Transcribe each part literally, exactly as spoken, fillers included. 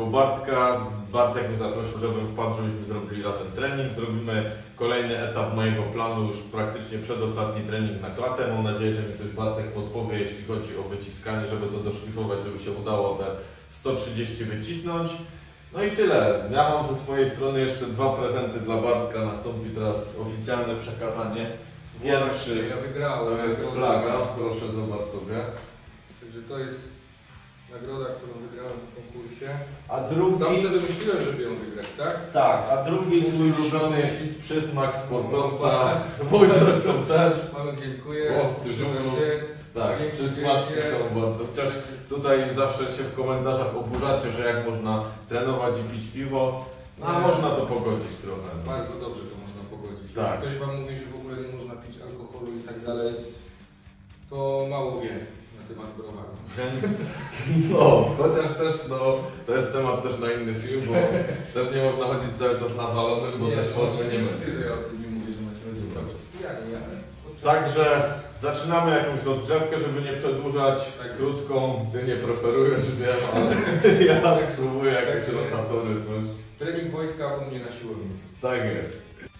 u Bartka. Bartek mnie zaprosił, żebym wpadł, żebyśmy zrobili razem trening. Zrobimy kolejny etap mojego planu, już praktycznie przedostatni trening na klatę. Mam nadzieję, że mi coś Bartek podpowie, jeśli chodzi o wyciskanie, żeby to doszlifować, żeby się udało te sto trzydzieści wycisnąć. No i tyle. Ja mam ze swojej strony jeszcze dwa prezenty dla Bartka. Nastąpi teraz oficjalne przekazanie. Pierwszy ja wygrałem, to jest flaga, proszę zobacz sobie. Także to jest nagroda, którą wygrałem w konkursie. A drugi... Sam sobie wymyśliłem, żeby ją wygrać, tak? Tak, a drugi twój ulubiony przysmak sportowca. Mój zresztą też. Panu dziękuję. Chłopcy, się. Tak, przysmaczki są bardzo. Chociaż tutaj zawsze się w komentarzach oburzacie, że jak można trenować i pić piwo, no a można to pogodzić trochę. Bardzo dobrze to można pogodzić. Tak. Jak ktoś wam mówi, że w ogóle nie można pić alkoholu i tak dalej, to mało wie na temat browaru. Więc no, chociaż też no, to jest temat też na inny film, bo też nie można chodzić cały czas nawalonym, bo nie, też formy nie ma. że ja o tym nie mówię, że macie chodzić cały czas pijani, ale... Także zaczynamy jakąś rozgrzewkę, żeby nie przedłużać. Tak Krótką, ty nie preferujesz, wiem, ale ja spróbuję jakieś tak, rotatory, coś. Trening Wojtka u mnie na siłowni. Tak jest.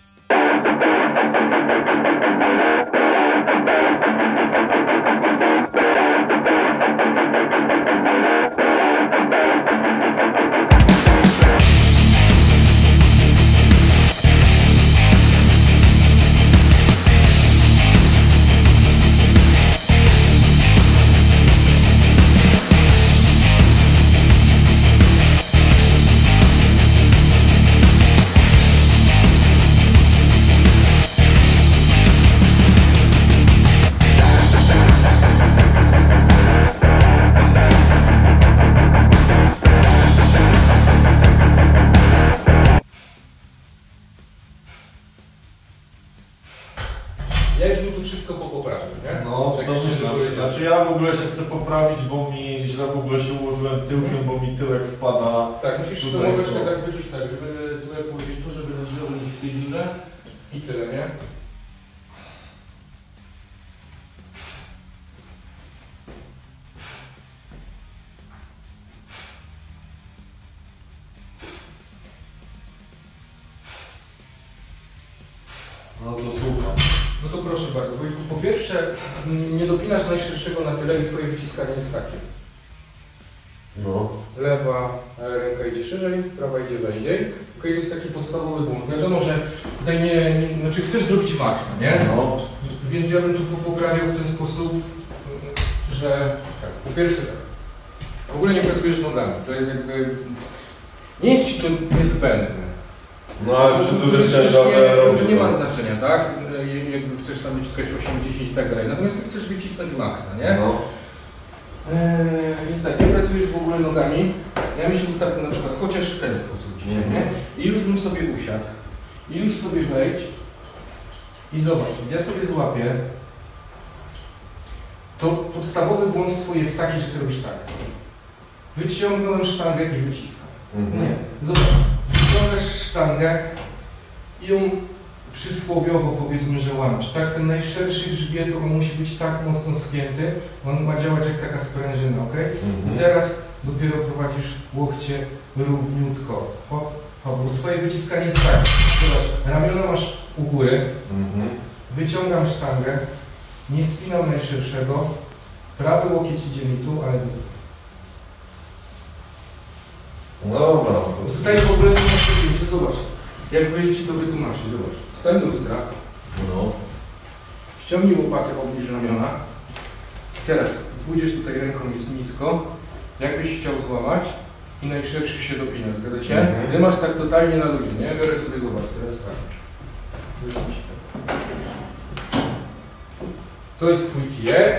Ja już mu tu wszystko poprawię, nie? No, tak to myślę. Znaczy ja w ogóle się chcę poprawić, bo mi źle w ogóle się ułożyłem tyłkiem, bo mi tyłek wpada. Tak, musisz tutaj tą w to. tak wyczuć tak, żeby tutaj powiedzieć to, żeby na źle unieść w tej dziurze i tyle, nie? No to słucham. No to proszę bardzo, Wojtku, po pierwsze nie dopinasz najszerszego na tyle i twoje wyciskanie jest takie. No. Lewa ręka idzie szerzej, prawa idzie węziej. Ok, to jest taki podstawowy błąd. Wiadomo, że tutaj nie, nie znaczy chcesz zrobić maksa, nie? No. Więc ja bym tu poprawiał w ten sposób, że tak, po pierwsze tak, w ogóle nie pracujesz nogami, to jest jakby, nie jest ci to niezbędne. No ale przy dużym ciężarze robię to nie ma znaczenia, tak? Jakby chcesz tam wyciskać osiem, dziesięć i tak dalej, natomiast ty chcesz wycisnąć maksa, nie? No. Eee, więc tak, nie pracujesz w ogóle nogami, ja bym się ustawił na przykład chociaż w ten sposób dzisiaj, Mhm. nie? I już bym sobie usiadł, i już sobie wejdź i zobacz, ja sobie złapię, to podstawowy błąd twój jest taki, że ty robisz tak. Wyciągnąłem sztangę i wyciskam. Mhm. Nie, zobacz, wyciągasz sztangę i ją przysłowiowo powiedzmy, że łamiesz, tak? Ten najszerszy grzbiet, on musi być tak mocno spięty, on ma działać jak taka sprężyna, ok? Mhm. I teraz dopiero prowadzisz łokcie równiutko. Hop, hop, bo twoje wyciskanie jest tak. Zobacz, ramiona masz u góry, Mhm. wyciągam sztangę, nie spinam najszerszego, prawy łokieć idzie mi tu, ale nie. No dobra, no to Tutaj w ogóle nie masz takiego, zobacz, jakby ci to wytłumaczyć, zobacz. Stań do lustra, no. ściągnij łopatę, obniż ramiona. Teraz pójdziesz tutaj ręką jest nisko, jakbyś chciał złamać i najszerszy się dopina, zgadza się? Mhm. Ty masz tak totalnie na luzie, nie? Biorę sobie, zobacz, teraz tak. To jest twój kijek.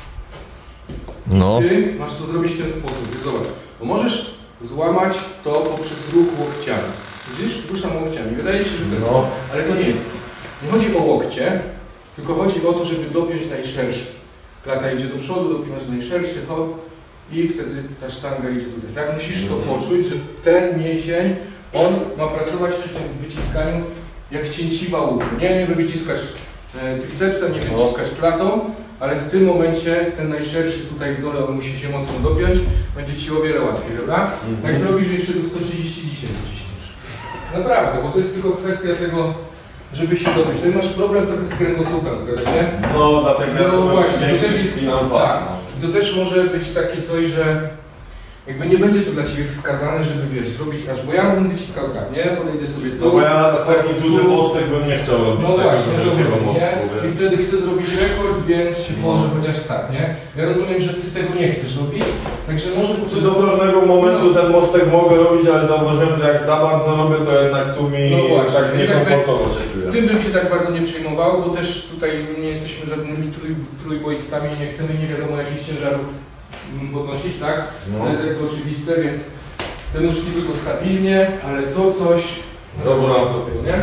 No. Ty masz to zrobić w ten sposób, zobacz, bo możesz złamać to poprzez ruch łokciami. Widzisz? Ruszam łokciami. Wydaje się, że to jest, No. ale to nie jest. Nie chodzi o łokcie, tylko chodzi o to, żeby dopiąć najszerszy. Klata idzie do przodu, dopinasz najszerszy, hop i wtedy ta sztanga idzie tutaj. Tak? Musisz to poczuć, że ten mięsień, on ma pracować przy tym wyciskaniu jak cięciwa łuku. Nie, nie wyciskasz e, tricepsem, nie wyciskasz klatą, ale w tym momencie ten najszerszy tutaj w dole, on musi się mocno dopiąć, będzie Ci o wiele łatwiej, prawda? Mhm. Tak zrobisz, jeszcze do sto trzydzieści dzisiaj wyciśniesz. Naprawdę, bo to jest tylko kwestia tego, żeby się dopiąć. Ty masz problem trochę z kręgosłupem, zgadza się? No dlatego ja No sobie właśnie, to też jest, ścinam pas. tak, i to też może być takie coś, że jakby nie będzie to dla Ciebie wskazane, żeby wiesz, zrobić aż, bo ja bym wyciskał tak, nie? Podejdę sobie tu. No bo ja taki duży mostek bym nie chciał robić. No właśnie, takiego no wielkiego właśnie, mostku, nie? I więc- wtedy chcę zrobić rekord, więc się No. położę chociaż tak, nie? Ja rozumiem, że Ty tego nie chcesz robić, także może po Czy do prostu... pewnego momentu ten mostek mogę robić, ale zauważyłem, że jak za bardzo robię, to jednak tu mi No właśnie, tak więc jakby- niekomfortowo się czuję. Tym bym się tak bardzo nie przejmował, bo też tutaj nie jesteśmy żadnymi trój, trójboistami, nie chcemy nie wiadomo jakich ciężarów mm, podnosić, tak? No. To jest jakby oczywiste, więc te nóżki tylko stabilnie, ale to coś... Dobra. Dopiero, nie?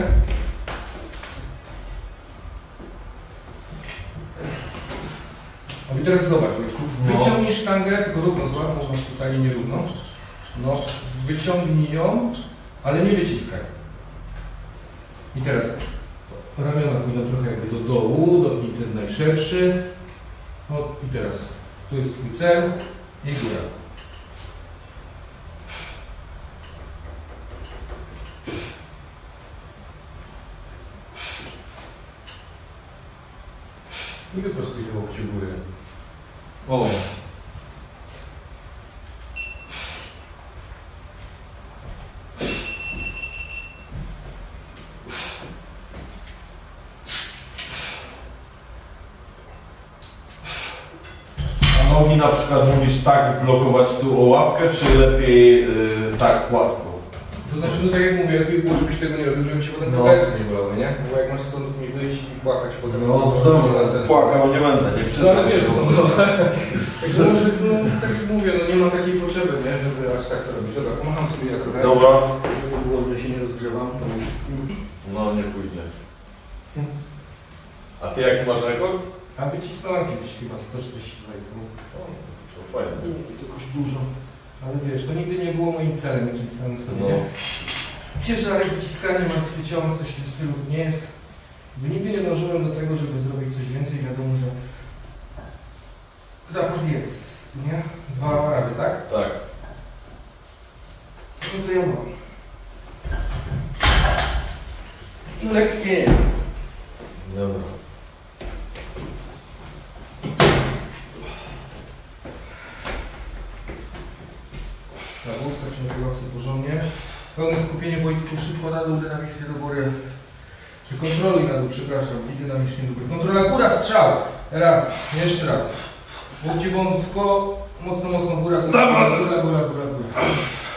No i teraz zobacz, Wojtku, No. wyciągnij sztangę, tylko równo złap, bo masz tutaj nierówno. No, wyciągnij ją, ale nie wyciskaj. I teraz ramiona pójdą trochę jakby do dołu, dopnij ten najszerszy. No i teraz tu jest twój cel i góra. I wyprostuj te łokcie w górę. O! A nogi na przykład mówisz tak zblokować tu o ławkę, czy lepiej yy, tak płasko? To znaczy, no tak jak mówię, lepiej było, żebyś tego nie robił, żeby się potem te No. plecy nie bolały, nie? Bo jak masz stąd nie wyjść i płakać potem, to nie ma sensu. płakał nie będę, nie No przyznam. ale wiesz, się. no, także może, no, tak jak mówię, no nie ma takiej potrzeby, nie? Żeby aż tak to robić. Dobra, pomacham sobie ja trochę. Dobra. Żeby było, że się nie rozgrzewam, to już... No nie pójdzie. A ty jaki masz rekord? A wycisnąłem kiedyś chyba sto czterdzieści dwa i pół. O, to fajnie. Nie jest jakoś dużo. Ale wiesz, to nigdy nie było moim celem jakimś samym sobie, No. nie? Ciężarek, wyciskanie, martwy ciąg, coś w tym stylu nie jest. Bo nigdy nie dążyłem do tego, żeby zrobić coś więcej. Wiadomo, że zapas jest, nie? Dwa razy, tak? Tak. No to ja mam. No lekkie jest. Dobra. Na ustaw się na kierowcy porządnie. Pełne skupienie, Wojtku, szybko na dół, dynamicznie do góry. Czy kontroluj na dół, przepraszam, i dynamicznie do góry. Kontrola góra, strzał. Raz, jeszcze raz. Łokcie wąsko, mocno, mocno góra, góra, góra, góra, góra, góra, góra.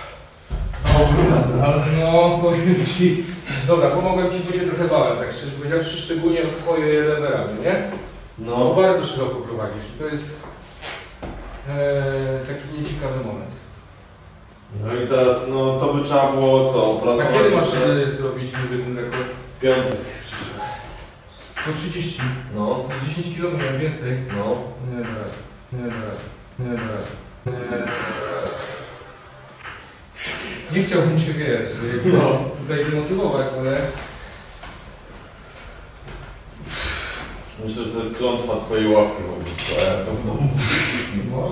No, powiem Ci. Dobra, pomogłem Ci, bo się trochę bałem, tak szczerze powiedziawszy, szczególnie od Twojej lewej ramię, nie? No, No. bardzo szeroko prowadzisz. To jest e, taki nieciekawy moment. No i teraz, no to by trzeba było co? A Opracować kiedy masz jeszcze e, zrobić niby ten rekord? w piątek. sto trzydzieści. No, To jest dziesięć kilometrów więcej. no. Nie da rady. Nie da rady. Nie da rady. Nie da rady. Nie chciałbym Cię, wiesz, jakby No. tutaj demotywować, ale... Myślę, że to jest klątwa twojej ławki, bo ja to w domu. Może.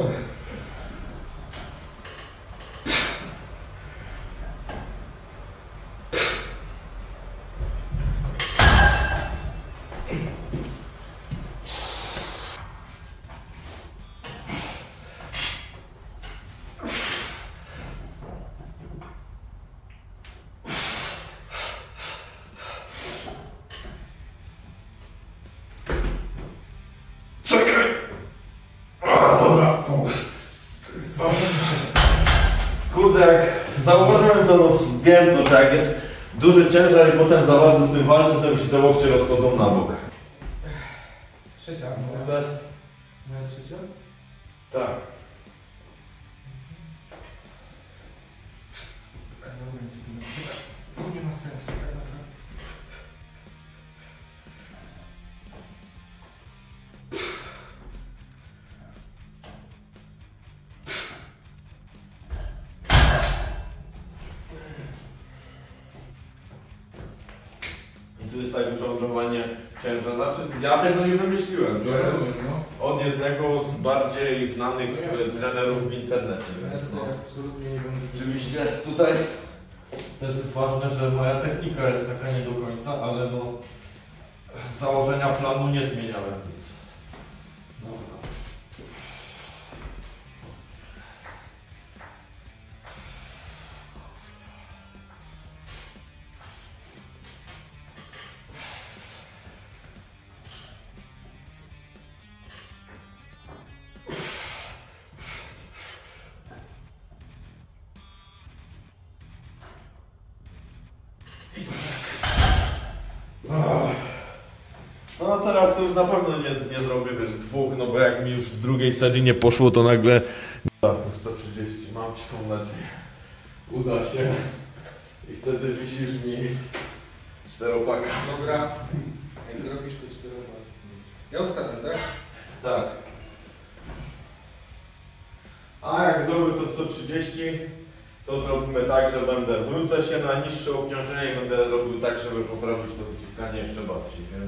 Kurde, jak zauważyłem to, no wiem to, że jak jest duży ciężar i potem za bardzo z tym walczy, to mi się te łokcie rozchodzą na bok. Trzecia. Kurde. Miałem trzecia? Tak. To nie ma sensu tak naprawdę. I tu jest tak duże ogrzewanie ciężar. Znaczy, ja tego nie wymyśliłem. To jest no. od jednego z bardziej znanych No jasne. trenerów w internecie. Ja Więc no. absolutnie nie będę... Oczywiście tutaj też jest ważne, że moja technika jest taka nie do końca, ale no założenia planu nie zmieniałem nic. Dobra. No teraz to już na pewno nie, nie zrobię wiesz, dwóch, no bo jak mi już w drugiej serii nie poszło, to nagle... A, to sto trzydzieści, mam cichą nadzieję. Uda się. I wtedy wisisz mi czteropaka. Dobra, jak zrobisz to czteropak. Ja ostatni, tak? Tak. A jak zrobię to sto trzydzieści, to zrobimy tak, że będę wrócę się na niższe obciążenie i będę robił tak, żeby poprawić to wyciskanie jeszcze bardziej, więc...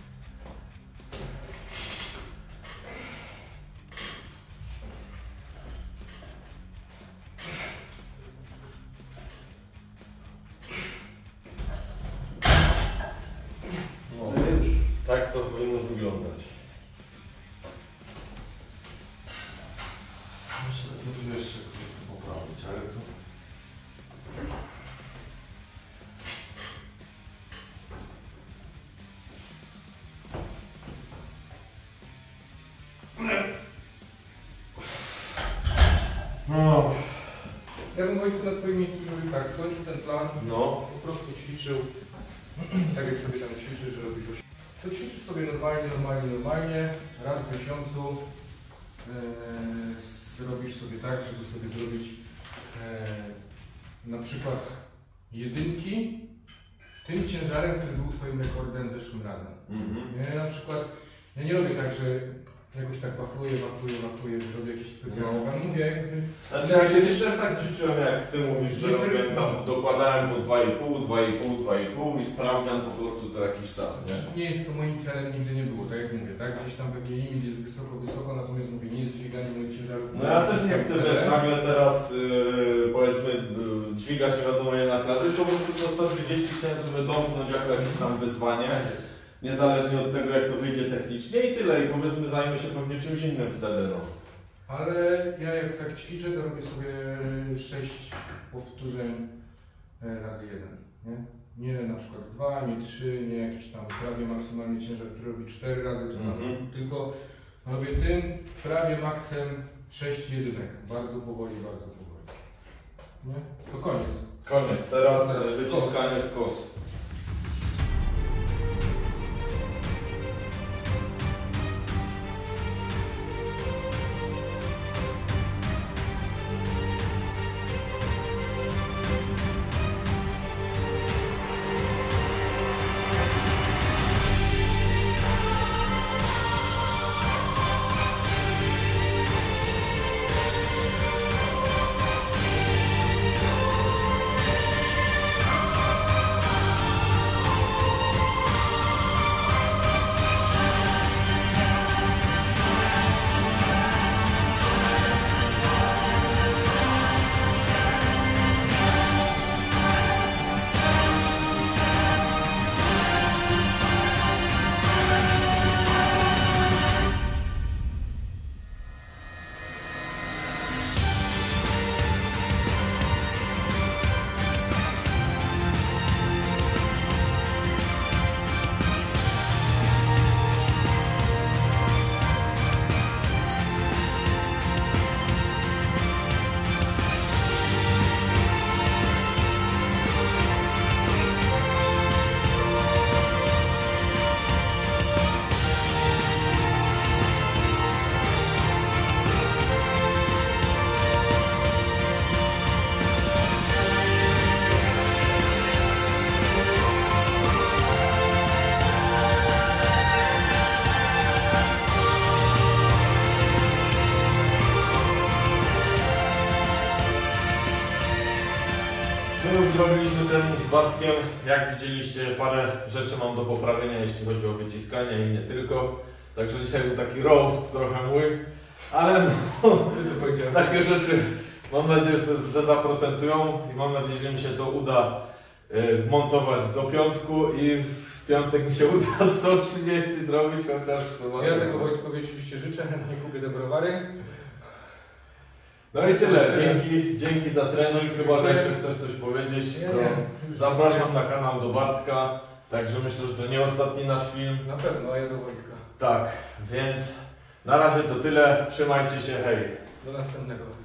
No, tak to powinno wyglądać. Myślę, co tu jeszcze poprawić, ale to... No. Ja bym Wojtku na twoim miejscu zrobił tak, skończył ten plan, No. po prostu ćwiczył, tak jak sobie tam ćwiczysz, że robisz osi- to ćwiczysz sobie normalnie, normalnie, normalnie, raz w miesiącu e, zrobisz sobie tak, żeby sobie zrobić e, na przykład jedynki tym ciężarem, który był twoim rekordem zeszłym razem. Mhm. Ja na przykład, ja nie robię tak, że jakoś tak wakuję, wakuję, wakuję, że robię jakieś specjalne, No. no. mówię jakby... Znaczy ja kiedyś też tak ćwiczyłem, jak ty mówisz, że Nie, robiłem ty- tam, dokładałem po dwa i pół, dwa i pół, dwa i pół i sprawdzian po prostu co jakiś czas, nie? Nie jest to moim celem, nigdy nie było, tak jak mówię, tak? Gdzieś tam pewnie limit jest wysoko, wysoko, natomiast mówię, nie jest dźwiganie moich ciężarów. No ja też nie chcę, wiesz, nagle teraz yy, powiedzmy yy, dźwigać nie wiadomo ile na klasy, to po prostu to sto trzydzieści chciałem sobie domknąć jako jakieś tam wyzwanie. Niezależnie od tego, jak to wyjdzie technicznie i tyle. I powiedzmy, zajmę się pewnie czymś innym wtedy, no. Ale ja jak tak ćwiczę, to robię sobie sześć powtórzeń e, razy jeden, nie? Nie na przykład dwa, nie trzy, nie jakiś tam prawie maksymalny ciężar, który robi cztery razy, czy tam, Mhm. tylko robię tym prawie maksem sześć jedynek. Bardzo powoli, bardzo powoli. Nie? To koniec. Koniec. Teraz, Teraz Teraz wyciskanie z kos. Bartkiem. Jak widzieliście, parę rzeczy mam do poprawienia, jeśli chodzi o wyciskanie i nie tylko. Także dzisiaj był taki roast trochę mój, ale no, takie rzeczy mam nadzieję, że, że zaprocentują i mam nadzieję, że mi się to uda y, zmontować do piątku i w piątek mi się uda sto trzydzieści zrobić, chociaż Ja tego Wojtkowi oczywiście życzę, chętnie kupię te browary. No i tyle. Dzięki, dzięki za trening. Chyba, że jeszcze chcesz coś powiedzieć, to zapraszam na kanał do Bartka. Także myślę, że to nie ostatni nasz film. Na pewno, a ja do Wojtka. Tak, więc na razie to tyle. Trzymajcie się, hej. Do następnego.